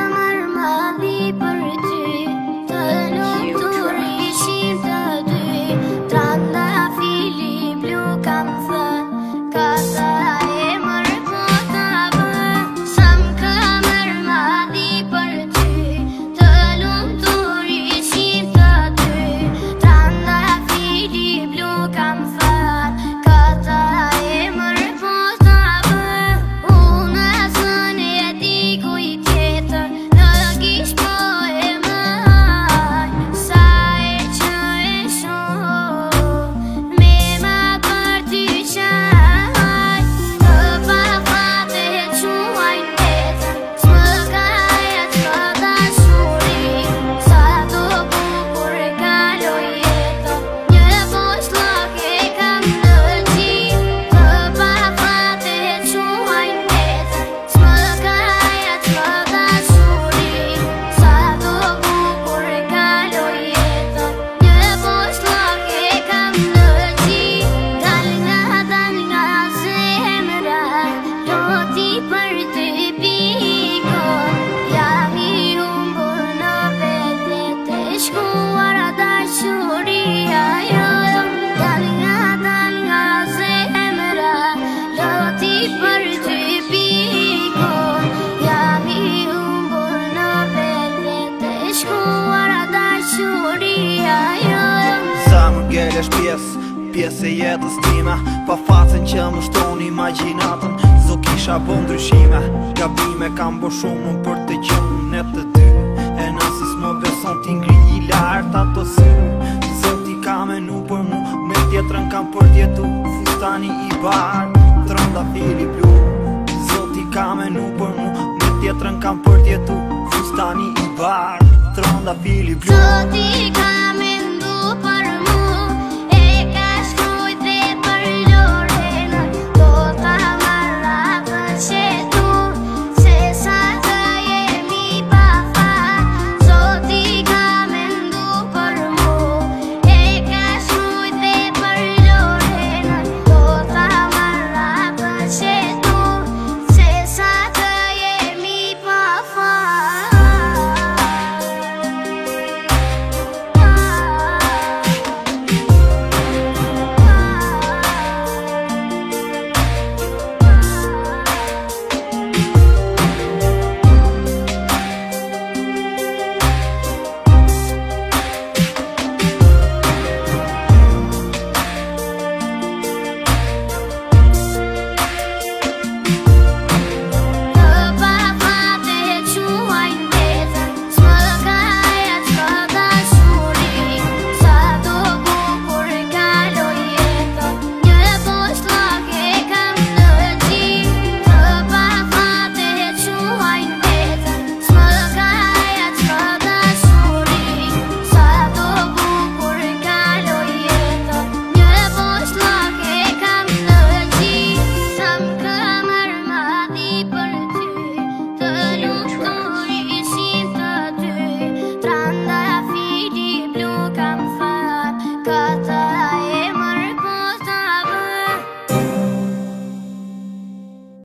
Pjesë e jetës time, pa facen që më shton imagjinatën. Zo kisha bo ndryshime, gabime kam bo shumë për të qenë ne të dy. E nëse s'më beson ti ngri I lart ato sy. Zoti ka menu për mu, me tjetrën kam përjetu fustani I bardh, trëndafili blu. Zoti ka menu për mu, me tjetrën kam përjetu fustani I bardh, trëndafili blu. Zoti ka